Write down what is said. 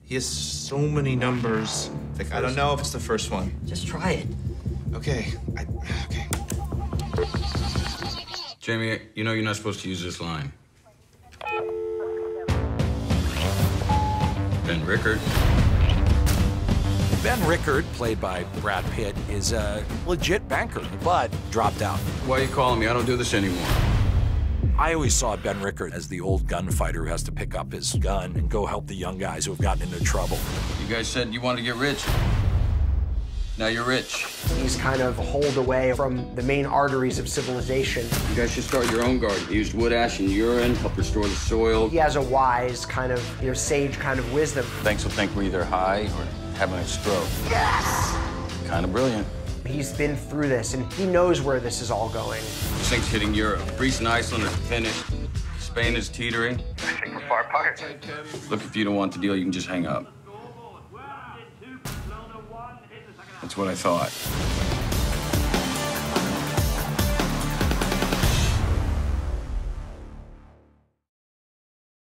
He has so many numbers. Like, I don't know if it's the first one. Just try it. Okay. Okay. Jamie, you know you're not supposed to use this line. Ben Rickert. Ben Rickert, played by Brad Pitt, is a legit banker, but dropped out. Why are you calling me? I don't do this anymore. I always saw Ben Rickert as the old gunfighter who has to pick up his gun and go help the young guys who have gotten into trouble. You guys said you wanted to get rich. Now you're rich. He's kind of holed away from the main arteries of civilization. You guys should start your own garden. Use wood ash and urine, help restore the soil. He has a wise kind of, sage kind of wisdom. Thanks will think we're either high or having a stroke. Yes! Kind of brilliant. He's been through this, and he knows where this is all going. This thing's hitting Europe. Greece and Iceland are finished. Spain is teetering. I think we're far apart. Look, if you don't want the deal, you can just hang up. That's what I thought.